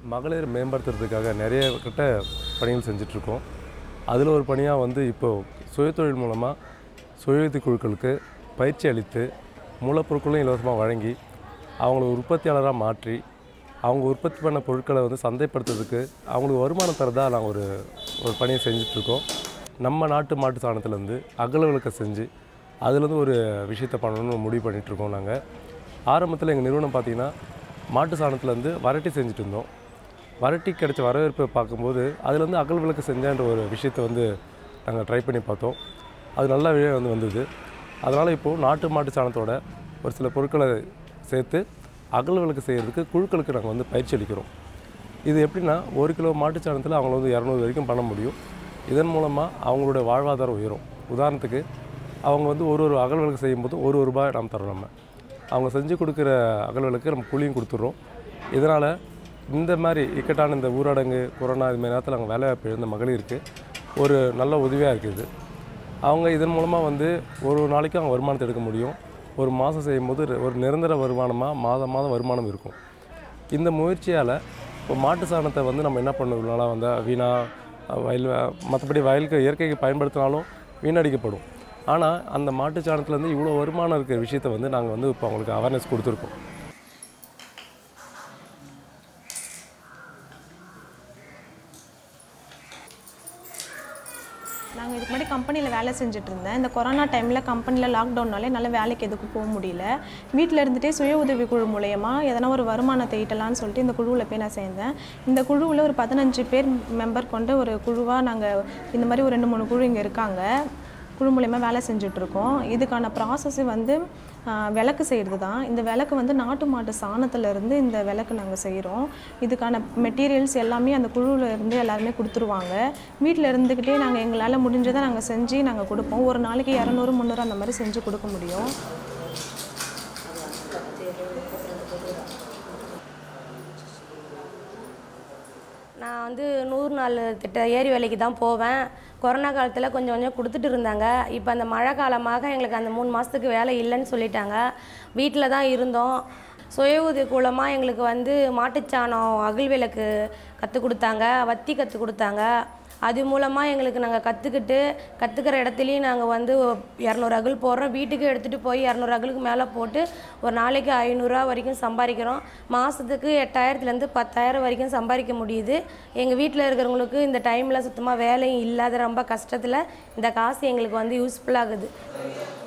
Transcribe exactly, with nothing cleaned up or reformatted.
மகளிர் மேம்படுத்துறதுக்காக நிறைய கிட்ட பணிகள் செஞ்சிட்ருக்கோம். அதில் ஒரு பணியாக வந்து இப்போது சுயதொழில் மூலமாக சுய குழுக்களுக்கு பயிற்சி அளித்து மூலப்பொருட்களும் இலவசமாக வழங்கி அவங்கள உற்பத்தியாளராக மாற்றி அவங்க உற்பத்தி பண்ண பொருட்களை வந்து சந்தைப்படுத்துறதுக்கு அவங்களுக்கு வருமானம் தரதாக நாங்கள் ஒரு ஒரு பணியை செஞ்சிட்ருக்கோம். நம்ம நாட்டு மாட்டு சாணத்துலேருந்து அகல் விளக்கை செஞ்சு அதுலேருந்து ஒரு விஷயத்தை பண்ணணும்னு முடிவு பண்ணிகிட்ருக்கோம். நாங்கள் ஆரம்பத்தில் எங்கள் நிறுவனம் பார்த்திங்கன்னா மாட்டு சாணத்துலேருந்து வரட்டி செஞ்சுட்டு இருந்தோம். வரட்டி கிடைச்ச வரவேற்பை பார்க்கும்போது அதுலேருந்து அகல் விளக்கு செஞ்சன்ற ஒரு விஷயத்தை வந்து நாங்கள் ட்ரை பண்ணி பார்த்தோம். அது நல்லாவே வந்து வந்தது. அதனால் இப்போது நாட்டு மாட்டு சாணத்தோட ஒரு சில பொருட்களை சேர்த்து அகல் விளக்கு செய்கிறதுக்கு குழுக்களுக்கு நாங்கள் வந்து பயிற்சி அளிக்கிறோம். இது எப்படின்னா ஒரு கிலோ மாட்டு சாணத்தில் அவங்கள வந்து இரநூறு வரைக்கும் பண்ண முடியும். இதன் மூலமாக அவங்களோட வாழ்வாதாரம் உயரும். உதாரணத்துக்கு அவங்க வந்து ஒரு ஒரு அகல் விளக்கு செய்யும்போது ஒரு ஒரு ரூபாய் நாம் தரோம். நம்ம அவங்க செஞ்சு கொடுக்குற அகல் விளக்கு நம்ம கூலியும் கொடுத்துட்றோம். இதனால் இந்த மாதிரி இக்கட்டான இந்த ஊரடங்கு கொரோனா இது மாதிரி நேரத்தில் அவங்க வேலைவாய்ப்பு எழுந்த மகளிருக்கு ஒரு நல்ல உதவியாக இருக்குது. அவங்க இதன் மூலமாக வந்து ஒரு நாளைக்கு அவங்க வருமானத்தை எடுக்க முடியும். ஒரு மாதம் செய்யும்போது ஒரு நிரந்தர வருமானமாக மாதம் மாதம் வருமானம் இருக்கும். இந்த முயற்சியால் இப்போ மாட்டு சாணத்தை வந்து நம்ம என்ன பண்ணுறதுனால வந்து வீணாக வயல் மற்றபடி வயலுக்கு இயற்கைக்கு பயன்படுத்தினாலும் வீணடிக்கப்படும். ஆனால் அந்த மாட்டு சாணத்துலேருந்து இவ்வளோ வருமானம் இருக்கிற விஷயத்தை வந்து நாங்கள் வந்து இப்போ அவங்களுக்கு அவேர்னஸ் கொடுத்துருக்கோம். நாங்கள் இதுக்கு முன்னாடி கம்பெனியில் வேலை செஞ்சுட்டு இருந்தேன். இந்த கொரோனா டைமில் கம்பெனியில் லாக்டவுன்னாலே நல்ல வேலைக்கு எதுக்கும் போக முடியல. வீட்டில் இருந்துகிட்டே சுய உதவி குழு மூலயமா எதனா ஒரு வருமானத்தை ஈட்டலான்னு சொல்லிட்டு இந்த குழுவில் போய் நான் சேர்ந்தேன். இந்த குழுவில் ஒரு பதினஞ்சு பேர் மெம்பர் கொண்ட ஒரு குழுவாக நாங்கள் இந்த மாதிரி ஒரு ரெண்டு மூணு குழு இங்கே இருக்காங்க. குழு மூலயமா வேலை செஞ்சிட்ருக்கோம். இதுக்கான ப்ராசஸ்ஸு வந்து விளக்கு செய்கிறது தான். இந்த விளக்கு வந்து நாட்டு மாட்டு சாணத்துலேருந்து இந்த விளக்கு நாங்கள் செய்கிறோம். இதுக்கான மெட்டீரியல்ஸ் எல்லாமே அந்த குழுவில் இருந்து எல்லாருமே கொடுத்துருவாங்க. வீட்டில் இருந்துக்கிட்டே நாங்கள் எங்களால் முடிஞ்சதை நாங்கள் செஞ்சு நாங்கள் கொடுப்போம். ஒரு நாளைக்கு இரநூறு முந்நூறு அந்த மாதிரி செஞ்சு கொடுக்க முடியும். நான் வந்து நூறு நாள் திட்ட ஏரி வேலைக்கு தான் போவேன். கொரோனா காலத்தில் கொஞ்சம் கொஞ்சம் கொடுத்துட்டு இருந்தாங்க. இப்போ அந்த மழை காலமாக எங்களுக்கு அந்த மூணு மாதத்துக்கு வேலை இல்லைன்னு சொல்லிட்டாங்க. வீட்டில் தான் இருந்தோம். சுய உதவி குழுமாக எங்களுக்கு வந்து மாட்டுச்சாணம் அகல் விளக்கு கற்றுக் கொடுத்தாங்க, வத்தி கற்றுக் கொடுத்தாங்க. அது மூலமாக எங்களுக்கு நாங்கள் கற்றுக்கிட்டு கற்றுக்கிற இடத்துலையும் நாங்கள் வந்து இரநூறு அகல் போடுறோம். வீட்டுக்கு எடுத்துகிட்டு போய் இரநூறு அகலுக்கு மேலே போட்டு ஒரு நாளைக்கு ஐநூறுரூவா வரைக்கும் சம்பாதிக்கிறோம். மாதத்துக்கு எட்டாயிரத்துலேருந்து பத்தாயிரம் வரைக்கும் சம்பாதிக்க முடியுது. எங்கள் வீட்டில் இருக்கிறவங்களுக்கு இந்த டைமில் சுத்தமாக வேலையும் இல்லாத ரொம்ப கஷ்டத்தில் இந்த காசு எங்களுக்கு வந்து யூஸ்ஃபுல்லாகுது.